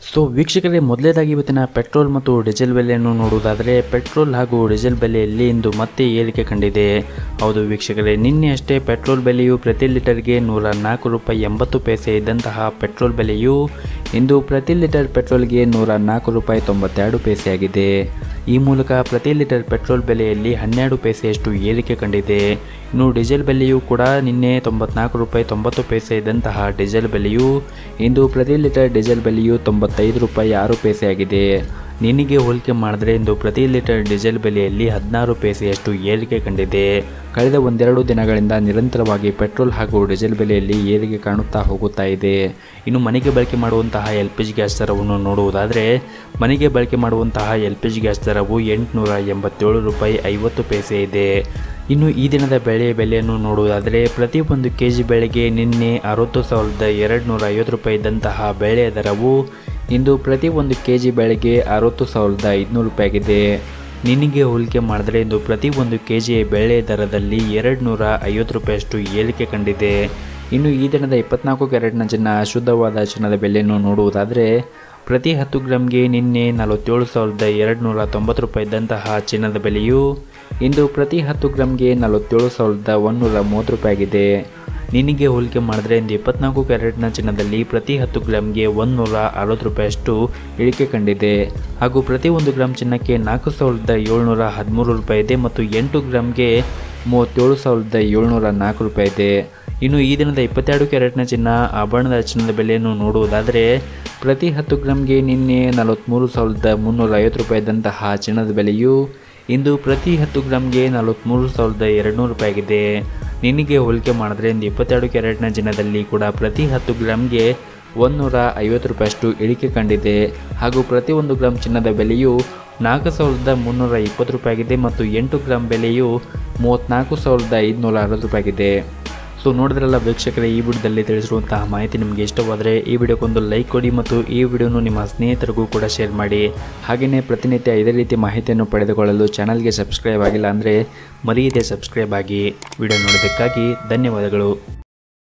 So ವೀಕ್ಷಕರೇ, ಮೊದಲೇದಾಗಿ ಇವತ್ತಿನ ಪೆಟ್ರೋಲ್ ಮತ್ತು ಡೀಸೆಲ್ ಬೆಲೆಯನ್ನು ನೋಡುವುದಾದರೆ ಪೆಟ್ರೋಲ್ ಹಾಗೂ ಡೀಸೆಲ್ ಬೆಲೆಯಲ್ಲಿ ಇಂದು ಮತ್ತೆ ಏರಿಕೆ ಕಂಡಿದೆ. ಹೌದು ವೀಕ್ಷಕರೇ, ನಿನ್ನೆ ಅಷ್ಟೇ ಪೆಟ್ರೋಲ್ ಬೆಲೆಯು ಪ್ರತಿ ಲೀಟರ್ಗೆ 104 ರೂಪಾಯಿ 80 ಪೈಸೆ ಇದ್ದಂತಹ ಪೆಟ್ರೋಲ್ ಬೆಲೆಯು ಇಂದು ಪ್ರತಿ ಲೀಟರ್ ಪೆಟ್ರೋಲ್ಗೆ 104 ರೂಪಾಯಿ 92 ಪೈಸೆ ಆಗಿದೆ. ಈ ಮೂಲಕ ಪ್ರತಿ ಲೀಟರ್ ಪೆಟ್ರೋಲ್ ಬೆಲೆಯಲ್ಲಿ 12 ಪೈಸೆಯಷ್ಟು ಏರಿಕೆ ಕಂಡಿದೆ. ಇನ್ನು ಡೀಸೆಲ್ ಬೆಲೆಯೂ ಕೂಡ ನಿನ್ನೆ 94 ರೂಪಾಯಿ 90 ಪೈಸೆ ಇದ್ದಂತಹ ಡೀಸೆಲ್ ಬೆಲೆಯು ಇಂದು ಪ್ರತಿ ಲೀಟರ್ ಡೀಸೆಲ್ ಬೆಲೆಯು 95 ರೂಪಾಯಿ 6 ಪೈಸೆ ಆಗಿದೆ. ನಿನ್ನೆಗೆ ಹೋಲಿಕೆ ಮಾಡಿದ್ರೆ ಇಂದು ಪ್ರತಿ ಲೀಟರ್ ಡೀಸೆಲ್ ಬೆಲೆಯಲ್ಲಿ 16 ಪೈಸೆಯಷ್ಟು ಏರಿಕೆ ಕಂಡಿದೆ. ಕಳೆದ ಒಂದೆರಡು ದಿನಗಳಿಂದ ನಿರಂತರವಾಗಿ ಪೆಟ್ರೋಲ್ ಹಾಗೂ ಡೀಸೆಲ್ ಬೆಲೆಯಲ್ಲಿ ಏರಿಕೆ ಕಾಣುತ್ತಾ ಹೋಗುತ್ತಾ ಇದೆ. ಇನ್ನು ಮನೆಗೆ ಬಳಕೆ ಮಾಡುವಂತಹ LPG ಗ್ಯಾಸ್ ದರವನ್ನು ನೋಡುವುದಾದರೆ ಮನೆಗೆ ಬಳಕೆ ಮಾಡುವಂತಹ LPG ಗ್ಯಾಸ್ ದರವು 887 ರೂಪಾಯಿ 50 ಪೈಸೆ ಇದೆ. ಇನ್ನು ಈ ದಿನದ ಬೆಲೆಯನ್ನು ನೋಡುವುದಾದರೆ ಪ್ರತಿ 1 kg ಬೆಳೆಗೆ ನಿನ್ನೆ 60,250 ರೂಪಾಯಿ ಇದ್ದಂತಹ ಬೆಳೆಯ ದರವು ಇಂದು ಪ್ರತಿ 1 kg ಬೆಳೆಗೆ 60,500 ರೂಪಾಯಿ ಆಗಿದೆ. ನಿನ್ನೆಗೆ ಹೋಲಿಕೆ ಮಾಡಿದ್ರೆ ಇಂದು ಪ್ರತಿ 1 kg ಬೆಳೆ ದರದಲ್ಲಿ 250 ರೂಪಾಯಿಯಷ್ಟು ಏರಿಕೆ ಕಂಡಿದೆ. ಇನ್ನು ಈ ದಿನದ 24 ಕ್ಯಾರೆಟ್ನ ಚಿನ್ನ ಶುದ್ಧವಾದ ಚಿನ್ನದ ಬೆಲೆಯನ್ನು ನೋಡುವುದಾದರೆ ಪ್ರತಿ 10 ಗ್ರಾಮ್ಗೆ ನಿನ್ನೆ 47,290 ರೂಪಾಯಿ ಇದ್ದಂತಹ ಚಿನ್ನದ ಬೆಲೆಯು ಇಂದು ಪ್ರತಿ 10 ಗ್ರಾಮ್ಗೆ 47,130 ರೂಪಾಯಿ ಆಗಿದೆ. ನಿನ್ನೆಗೆ ಹೋಲಿಕೆ ಮಾಡಿದ್ರೆ ಇಂದು 24 ಕ್ಯಾರೆಟ್ನ ಚಿನ್ನದಲ್ಲಿ ಪ್ರತಿ 10 ಗ್ರಾಮ್ಗೆ 160 ರೂಪಾಯಿಯಷ್ಟು ಇಳಿಕೆ ಕಂಡಿದೆ. ಹಾಗೂ ಪ್ರತಿ 1 ಗ್ರಾಮ್ ಚಿನ್ನಕ್ಕೆ 4,713 ರೂಪಾಯಿ ಇದೆ ಮತ್ತು 8 ಗ್ರಾಮ್ಗೆ 37,704 ರೂಪಾಯಿ ಇದೆ. ಇನ್ನು ಈ ದಿನದ 22 ಕ್ಯಾರೆಟ್ನ ಚಿನ್ನ ಆಭರಣದ ಚಿನ್ನದ ಬೆಲೆಯನ್ನು ನೋಡುವುದಾದರೆ ಪ್ರತಿ 10 ಗ್ರಾಮ್ಗೆ ನಿನ್ನೆ 43,350 ರೂಪಾಯಿ ಇದ್ದಂತಹ ಚಿನ್ನದ ಬೆಲೆಯು ಇಂದು ಪ್ರತಿ 10 ಗ್ರಾಮ್ಗೆ 43,200 ರೂಪಾಯಿ ಆಗಿದೆ. ನಿನ್ನೆಗೆ ಹೋಲಿಕೆ ಮಾಡಿದ್ರೆ ಇಂದು 22 ಕ್ಯಾರೆಟ್ನ ಚಿನ್ನದಲ್ಲಿ ಕೂಡ ಪ್ರತಿ 10 ಗ್ರಾಮ್ಗೆ 150 ರೂಪಾಯಿಯಷ್ಟು ಇಳಿಕೆ ಕಂಡಿದೆ. ಹಾಗೂ ಪ್ರತಿ 1 ಗ್ರಾಮ್ ಚಿನ್ನದ ಬೆಲೆಯು 4,320 ರೂಪಾಯಿ ಆಗಿದೆ ಮತ್ತು 8 ಗ್ರಾಮ್ ಬೆಲೆಯು 34,560 ರೂಪಾಯಿ ಆಗಿದೆ. ಸೊ ನೋಡಿದ್ರಲ್ಲ ವೀಕ್ಷಕರೇ, ಈ ವಿಡಿಯೋದಲ್ಲಿ ತಿಳಿಸಿರುವಂತಹ ಮಾಹಿತಿ ನಿಮಗೆ ಇಷ್ಟವಾದರೆ ಈ ವಿಡಿಯೋಕ್ಕೊಂದು ಲೈಕ್ ಕೊಡಿ ಮತ್ತು ಈ ವಿಡಿಯೋನು ನಿಮ್ಮ ಸ್ನೇಹಿತರಿಗೂ ಕೂಡ ಶೇರ್ ಮಾಡಿ. ಹಾಗೆಯೇ ಪ್ರತಿನಿತ್ಯ ಇದೇ ರೀತಿ ಮಾಹಿತಿಯನ್ನು ಪಡೆದುಕೊಳ್ಳಲು ಚಾನಲ್ಗೆ ಸಬ್ಸ್ಕ್ರೈಬ್ ಆಗಿಲ್ಲ ಅಂದರೆ ಮರೆಯದೆ ಸಬ್ಸ್ಕ್ರೈಬ್ ಆಗಿ. ವಿಡಿಯೋ ನೋಡೋದಕ್ಕಾಗಿ ಧನ್ಯವಾದಗಳು.